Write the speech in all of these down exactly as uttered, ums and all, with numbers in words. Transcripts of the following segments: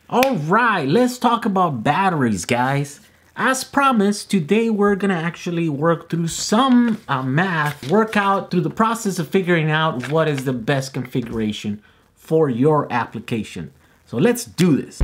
All right, let's talk about batteries, guys. As promised, today we're gonna actually work through some uh, math, work out through the process of figuring out what is the best configuration for your application. So let's do this.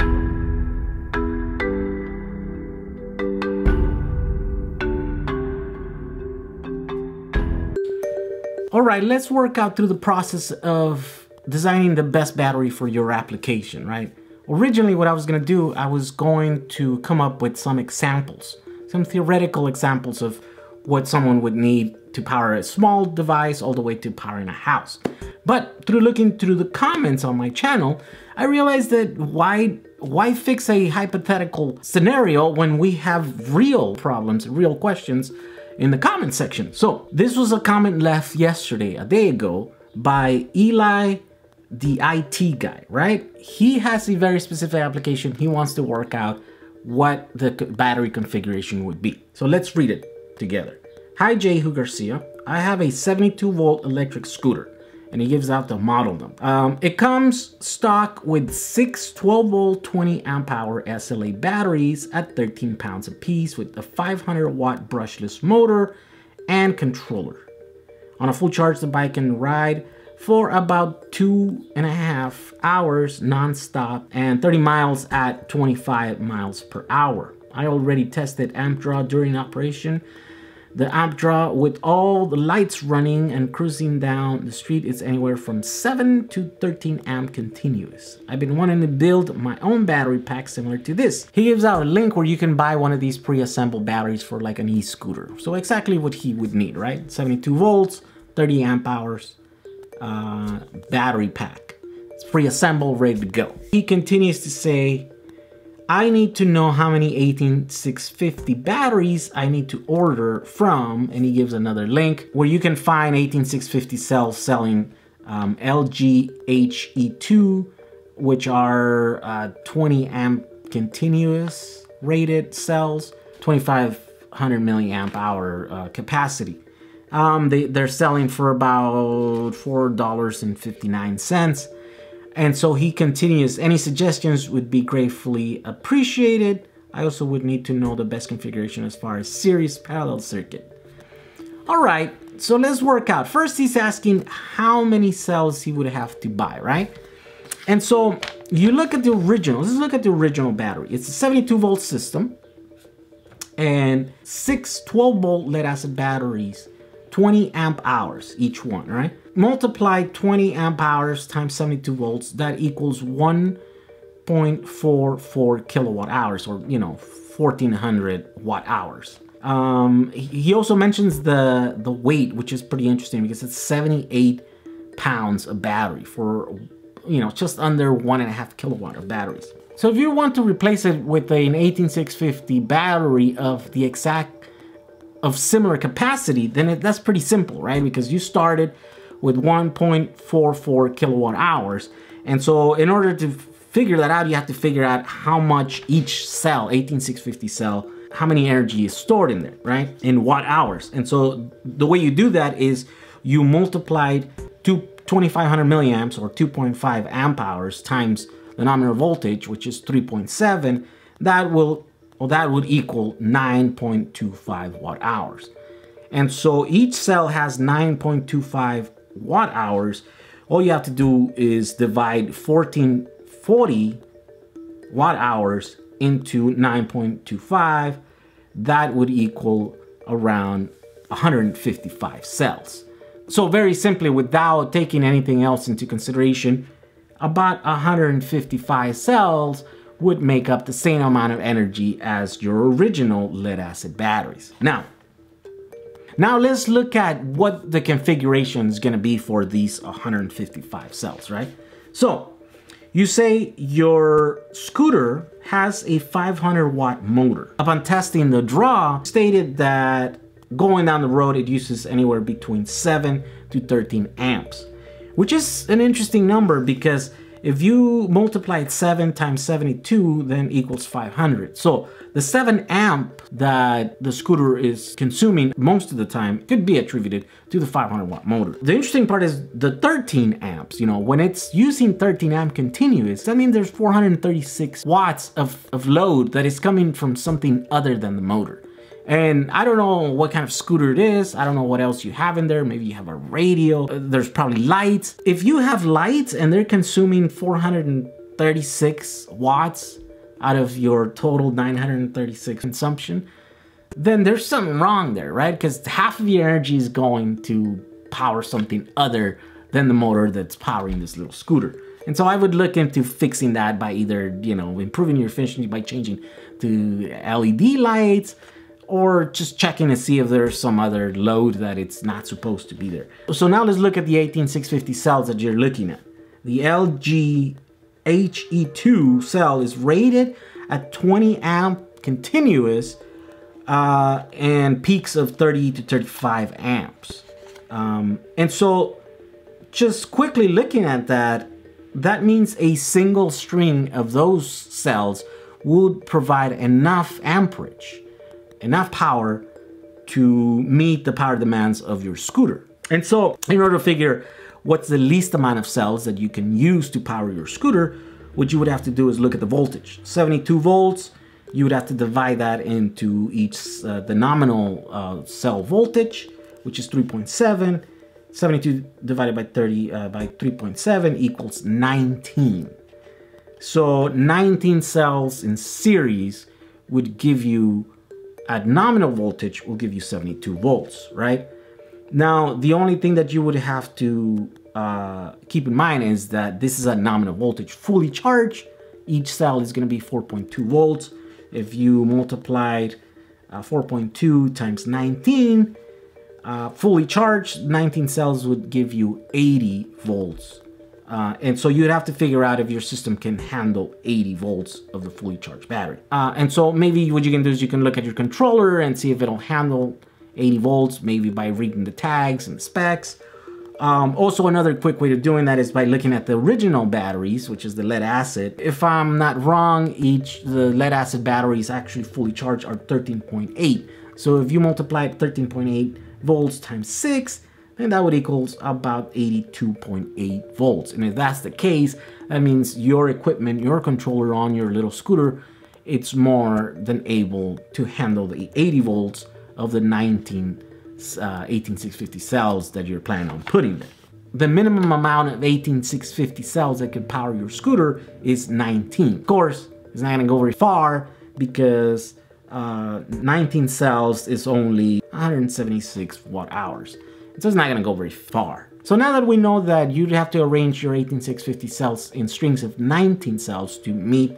All right, let's work out through the process of designing the best battery for your application, right? Originally, what I was gonna do, I was going to come up with some examples, some theoretical examples of what someone would need to power a small device all the way to powering a house. But through looking through the comments on my channel, I realized that why, why fix a hypothetical scenario when we have real problems, real questions in the comment section. So this was a comment left yesterday, a day ago, by Eli, the I T guy, right? He has a very specific application. He wants to work out what the battery configuration would be. So let's read it together. Hi, Jehu Garcia. I have a seventy-two volt electric scooter, and he gives out the model number. Um, it comes stock with six twelve volt twenty amp hour S L A batteries at thirteen pounds a piece with a five hundred watt brushless motor and controller. On a full charge, the bike can ride for about two and a half hours non-stop and thirty miles at twenty-five miles per hour. I already tested amp draw during operation. The amp draw with all the lights running and cruising down the street is anywhere from seven to thirteen amp continuous. I've been wanting to build my own battery pack similar to this. He gives out a link where you can buy one of these pre-assembled batteries for like an e-scooter. So exactly what he would need, right? seventy-two volts, thirty amp hours, uh, battery pack. It's pre-assembled, ready to go. He continues to say, I need to know how many eighteen six fifty batteries I need to order from, and he gives another link where you can find eighteen six fifty cells selling um, L G H E two, which are uh, twenty amp continuous rated cells, twenty-five hundred milliamp hour uh, capacity. Um, they, they're selling for about four dollars and fifty-nine cents. And so he continues, any suggestions would be gratefully appreciated. I also would need to know the best configuration as far as series parallel circuit. All right, so let's work out. First, he's asking how many cells he would have to buy, right? And so you look at the original, let's look at the original battery. It's a seventy-two volt system and six twelve volt lead acid batteries, twenty amp hours each one, right? Multiply twenty amp hours times seventy-two volts, that equals one point four four kilowatt hours, or, you know, fourteen hundred watt hours. Um, he also mentions the, the weight, which is pretty interesting because it's seventy-eight pounds of battery for, you know, just under one and a half kilowatt of batteries. So if you want to replace it with an eighteen six fifty battery of the exact of similar capacity, then it, that's pretty simple, right? Because you started with one point four four kilowatt hours. And so in order to figure that out, you have to figure out how much each cell, eighteen six fifty cell, how many energy is stored in there, right? In watt hours. And so the way you do that is you multiplied two, twenty-five hundred milliamps or two point five amp hours times the nominal voltage, which is three point seven. That will Well, that would equal nine point two five watt hours. And so each cell has nine point two five watt hours. All you have to do is divide fourteen forty watt hours into nine point two five. That would equal around one hundred fifty-five cells. So very simply, without taking anything else into consideration, about one hundred fifty-five cells would make up the same amount of energy as your original lead acid batteries. Now, now let's look at what the configuration is gonna be for these one hundred fifty-five cells, right? So you say your scooter has a five hundred watt motor. Upon testing the draw, stated that going down the road, it uses anywhere between seven to thirteen amps, which is an interesting number because If you multiply seven times seventy-two, then equals five hundred. So the seven amp that the scooter is consuming most of the time could be attributed to the five hundred watt motor. The interesting part is the thirteen amps. You know, when it's using thirteen amp continuous, that means there's four hundred thirty-six watts of, of load that is coming from something other than the motor. And I don't know what kind of scooter it is. I don't know what else you have in there. Maybe you have a radio. There's probably lights. If you have lights and they're consuming four hundred thirty-six watts out of your total nine hundred thirty-six consumption, then there's something wrong there, right? Because half of your energy is going to power something other than the motor that's powering this little scooter. And so I would look into fixing that by either, you know, improving your efficiency by changing to L E D lights, or just checking to see if there's some other load that it's not supposed to be there. So now let's look at the eighteen six fifty cells that you're looking at. The L G H E two cell is rated at twenty amp continuous uh, and peaks of thirty to thirty-five amps. Um, and so just quickly looking at that, that means a single string of those cells would provide enough amperage, enough power to meet the power demands of your scooter. And so in order to figure what's the least amount of cells that you can use to power your scooter, what you would have to do is look at the voltage. seventy-two volts, you would have to divide that into each, uh, the nominal uh, cell voltage, which is three point seven. seventy-two divided by thirty uh, by three point seven equals nineteen. So nineteen cells in series would give you, at nominal voltage, will give you seventy-two volts, right? Now, the only thing that you would have to uh, keep in mind is that this is a nominal voltage. Fully charged, each cell is going to be four point two volts. If you multiplied uh, four point two times nineteen, uh, fully charged, nineteen cells would give you eighty volts. Uh, and so you'd have to figure out if your system can handle eighty volts of the fully charged battery. Uh, and so maybe what you can do is you can look at your controller and see if it'll handle eighty volts, maybe by reading the tags and the specs. Um, also, another quick way to doing that is by looking at the original batteries, which is the lead acid. If I'm not wrong, each the lead acid batteries actually fully charged are thirteen point eight. So if you multiply thirteen point eight volts times six, then that would equal about eighty-two point eight volts. And if that's the case, that means your equipment, your controller on your little scooter, it's more than able to handle the eighty volts of the nineteen uh, eighteen six fifty cells that you're planning on putting there. The minimum amount of eighteen six fifty cells that can power your scooter is nineteen. Of course, it's not gonna go very far because uh, nineteen cells is only one hundred seventy-six watt hours. So it's not gonna go very far. So now that we know that you'd have to arrange your eighteen six fifty cells in strings of nineteen cells to meet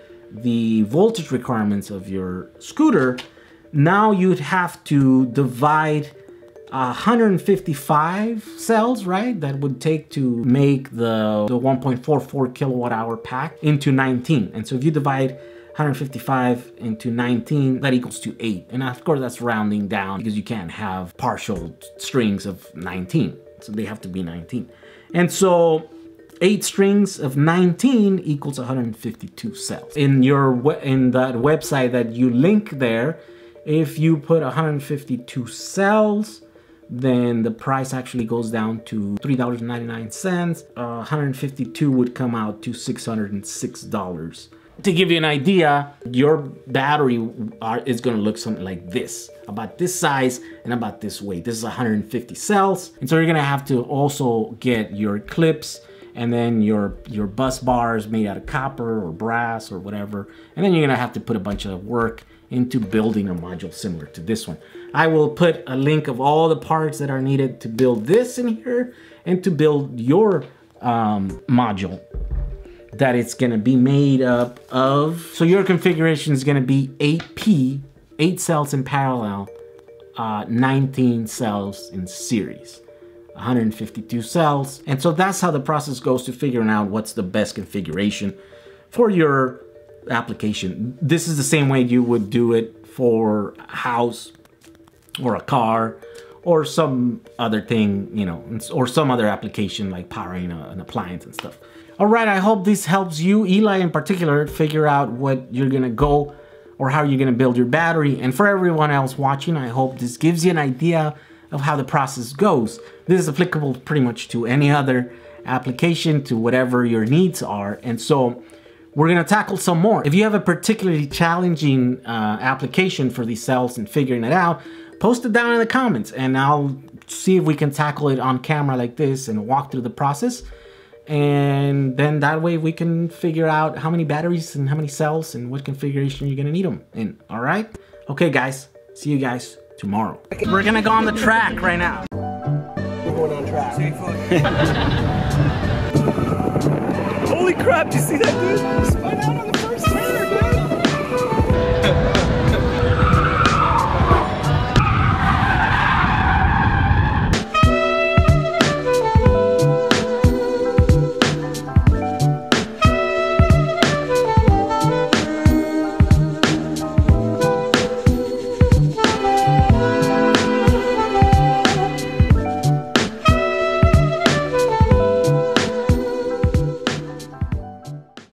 the voltage requirements of your scooter, now you'd have to divide one hundred fifty-five cells, right? That would take to make the, the one point four four kilowatt hour pack into nineteen. And so if you divide one hundred fifty-five into nineteen, that equals to eight. And of course that's rounding down because you can't have partial strings of nineteen. So they have to be nineteen. And so eight strings of nineteen equals one hundred fifty-two cells. In your in that website that you link there, if you put one hundred fifty-two cells, then the price actually goes down to three dollars and ninety-nine cents. Uh, one hundred fifty-two would come out to six hundred six dollars. To give you an idea, your battery are, is going to look something like this, about this size and about this weight. This is one hundred fifty cells, and so you're going to have to also get your clips and then your your bus bars made out of copper or brass or whatever, and then you're going to have to put a bunch of work into building a module similar to this one. I will put a link of all the parts that are needed to build this in here and to build your um, module that it's gonna be made up of. So your configuration is gonna be eight P, eight cells in parallel, uh, nineteen cells in series, one hundred fifty-two cells. And so that's how the process goes to figuring out what's the best configuration for your application. This is the same way you would do it for a house or a car or some other thing, you know, or some other application like powering a, an appliance and stuff. All right, I hope this helps you, Eli in particular, figure out what you're gonna go or how you're gonna build your battery. And for everyone else watching, I hope this gives you an idea of how the process goes. This is applicable pretty much to any other application, to whatever your needs are. And so we're gonna tackle some more. If you have a particularly challenging uh, application for these cells and figuring it out, post it down in the comments and I'll see if we can tackle it on camera like this and walk through the process. And then that way we can figure out how many batteries and how many cells and what configuration you're gonna need them in, all right? Okay guys, see you guys tomorrow. We're gonna go on the track right now. We're going on track. Holy crap, do you see that dude?